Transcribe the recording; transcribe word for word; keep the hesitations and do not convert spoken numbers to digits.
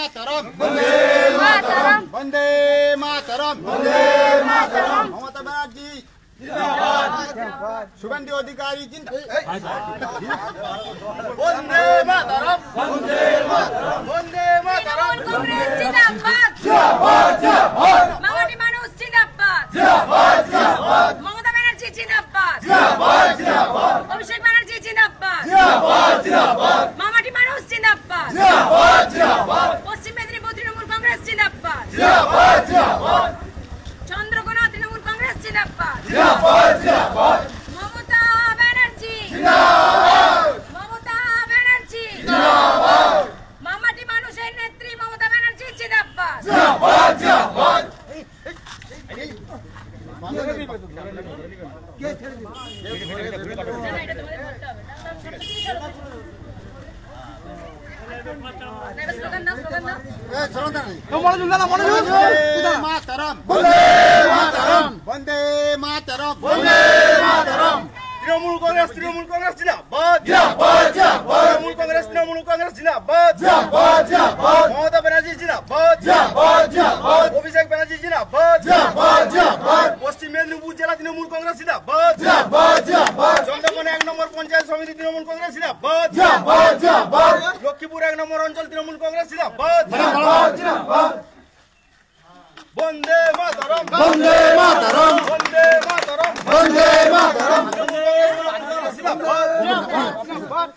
মাতরম বন্দে মাতরম বন্দে মাতরম বন্দে মাতরম মমতা ব্যানার্জি জিন্দাবাদ শুভেন্দু অধিকারী জিন্দাবাদ বন্দে মাতরম বন্দে মাতরম বন্দে মাতরম কংগ্রেস জিন্দাবাদ জিন্দাবাদ জিন্দাবাদ মামাটি মানুষ জিন্দাবাদ জিন্দাবাদ জিন্দাবাদ মমতা ব্যানার্জি জিন্দাবাদ জিন্দাবাদ জিন্দাবাদ অভিষেক ব্যানার্জি জিন্দাবাদ জিন্দাবাদ জিন্দাবাদ মামাটি মানুষ জিন্দাবাদ জিন্দাবাদ জিন্দাবাদ পশ্চিম মেদিনীপুর তৃণমূল কংগ্রেস জিন্দাবাদ জিন্দাবাদ জিন্দাবাদ চন্দ্রকোনা তৃণমূল কংগ্রেস জিন্দাবাদ জিন্দাবাদ জিন্দাবাদ মমতা ব্যানার্জি জিন্দাবাদ মমতা ব্যানার্জি জিন্দাবাদ মামাটি মানুষের নেত্রী মমতা ব্যানার্জি জিন্দাবাদ জিন্দাবাদ জিন্দাবাদ না, এটা তোমাদের করতে হবে না, না, সব কিছু সরো। না, এটা স্লোগান দাও, স্লোগান দাও। এ চলো না মনোযোগ না মনোযোগ বন্দে মাতরম বন্দে মাতরম বন্দে মাতরম বন্দে মাতরম তৃণমূল কংগ্রেস তৃণমূল কংগ্রেস জিন্দাবাদ জিন্দাবাদ জিন্দাবাদ তৃণমূল কংগ্রেস তৃণমূল কংগ্রেস জিন্দাবাদ জিন্দাবাদ জিন্দাবাদ মমতা ব্যানার্জি জিন্দাবাদ জিন্দাবাদ জিন্দাবাদ অভিষেক ব্যানার্জি জিন্দাবাদ জিন্দাবাদ জিন্দাবাদ পশ্চিম মেদিনীপুর জেলা তৃণমূল কংগ্রেস জিন্দাবাদ জিন্দাবাদ জিন্দাবাদ চন্দ্রকোনা এক নম্বর পঞ্চায়েত সমিতি তৃণমূল কংগ্রেস জিন্দাবাদ জিন্দাবাদ জিন্দাবাদ লক্ষ্মীপুর এক নম্বর অঞ্চল তৃণমূল কংগ্রেস জিন্দাবাদ জিন্দাবাদ জিন্দাবাদ বন্দে মাতরম বন্দে মাতরম বন্দে মাতরম বন্দে মাতরম তৃণমূল কংগ্রেস জিন্দাবাদ